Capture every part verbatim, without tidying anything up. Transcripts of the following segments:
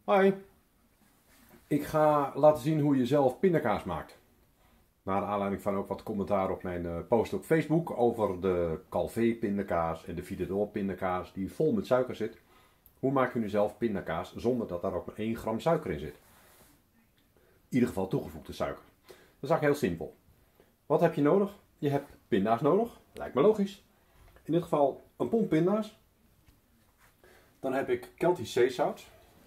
Hoi, ik ga laten zien hoe je zelf pindakaas maakt. Naar aanleiding van ook wat commentaar op mijn uh, post op Facebook over de Calvé pindakaas en de Vidador pindakaas die vol met suiker zit. Hoe maak je nu zelf pindakaas zonder dat daar ook maar één gram suiker in zit? In ieder geval toegevoegde suiker. Dat is eigenlijk heel simpel. Wat heb je nodig? Je hebt pinda's nodig, lijkt me logisch. In dit geval een pond pinda's. Dan heb ik Keltisch zeezout.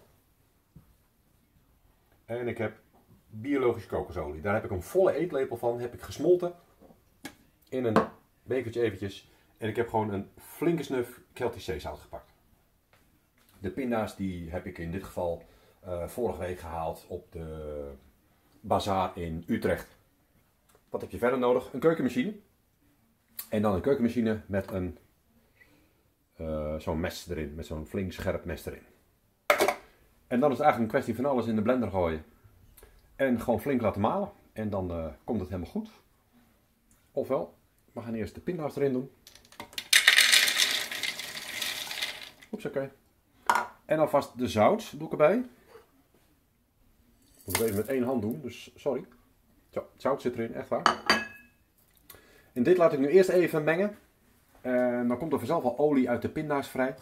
En ik heb biologische kokosolie. Daar heb ik een volle eetlepel van. Heb ik gesmolten. In een bekertje eventjes. En ik heb gewoon een flinke snuf Keltisch zeezout gepakt. De pinda's die heb ik in dit geval uh, vorige week gehaald op de bazaar in Utrecht. Wat heb je verder nodig? Een keukenmachine. En dan een keukenmachine met een uh, zo'n mes erin. Met zo'n flink scherp mes erin. En dan is het eigenlijk een kwestie van alles in de blender gooien. En gewoon flink laten malen. En dan uh, komt het helemaal goed. Ofwel, we gaan eerst de pinda's erin doen. Oeps, oké. Okay. En alvast de zout doe ik erbij. Ik moet het even met één hand doen, dus sorry. Zo, het zout zit erin, echt waar. En dit laat ik nu eerst even mengen. En dan komt er vanzelf al olie uit de pinda's vrij.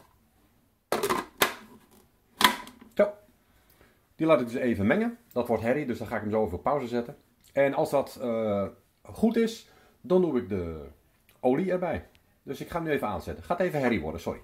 Zo. Die laat ik dus even mengen. Dat wordt herrie, dus dan ga ik hem zo even op pauze zetten. En als dat uh, goed is, dan doe ik de olie erbij. Dus ik ga hem nu even aanzetten. Gaat even herrie worden, sorry.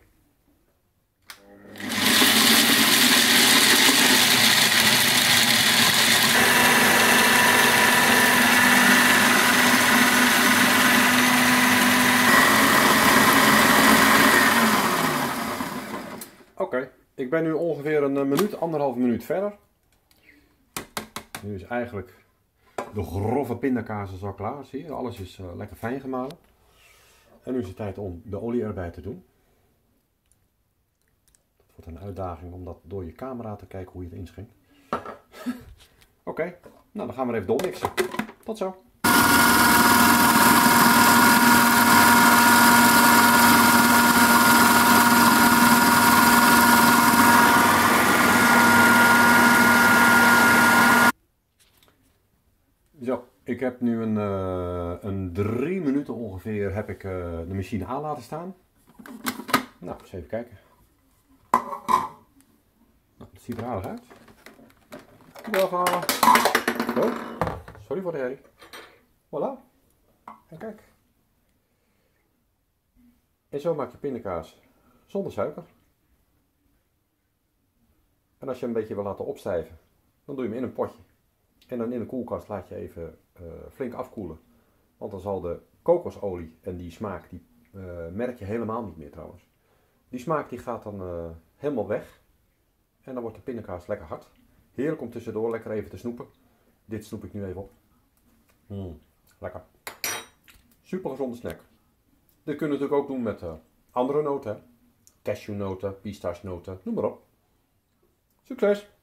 Oké, okay. Ik ben nu ongeveer een minuut, anderhalve minuut verder. Nu is eigenlijk de grove pindakaas al klaar. Zie je, alles is uh, lekker fijn gemalen. En nu is het tijd om de olie erbij te doen. Dat wordt een uitdaging om dat door je camera te kijken hoe je het inschenkt. Oké, okay. Nou dan gaan we er even doormixen. Tot zo. Zo, ik heb nu een, uh, een drie minuten ongeveer heb ik uh, de machine aan laten staan. Nou, eens even kijken. Nou, het ziet er aardig uit. Welkom. Oh, sorry voor de herrie. Voilà. En kijk. En zo maak je pindakaas zonder suiker. En als je hem een beetje wil laten opstijven, dan doe je hem in een potje. En dan in de koelkast laat je even uh, flink afkoelen. Want dan zal de kokosolie en die smaak, die uh, merk je helemaal niet meer trouwens. Die smaak die gaat dan uh, helemaal weg. En dan wordt de pindakaas lekker hard. Heerlijk om tussendoor lekker even te snoepen. Dit snoep ik nu even op. Mm, lekker. Super gezonde snack. Dit kun je natuurlijk ook doen met uh, andere noten. Cashewnoten, pistachenoten, noem maar op. Succes!